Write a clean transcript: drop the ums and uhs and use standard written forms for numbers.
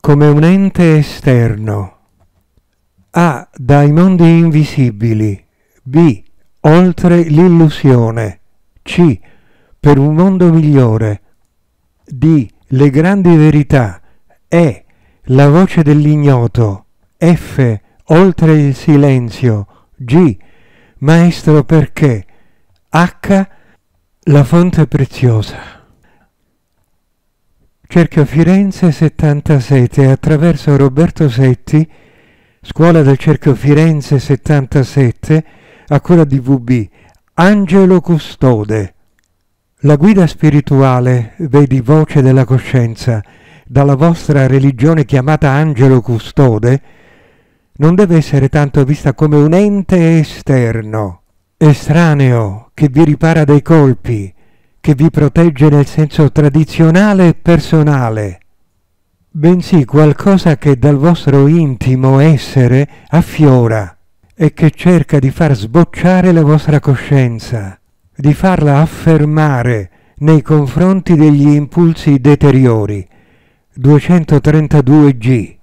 come un ente esterno. A. Dai mondi invisibili. B. Oltre l'illusione. C. Per un mondo migliore. D. Le grandi verità. E. La voce dell'ignoto. F. Oltre il silenzio. G. Maestro perché. H. La fonte preziosa. Cerchio Firenze 77 attraverso Roberto Setti, Scuola del Cerchio Firenze 77, a cura di VB, Angelo Custode. La guida spirituale, vedi Voce della Coscienza, dalla vostra religione chiamata Angelo Custode, non deve essere tanto vista come un ente esterno, estraneo, che vi ripara dai colpi, che vi protegge nel senso tradizionale e personale, bensì qualcosa che dal vostro intimo essere affiora e che cerca di far sbocciare la vostra coscienza, di farla affermare nei confronti degli impulsi deteriori. 232G.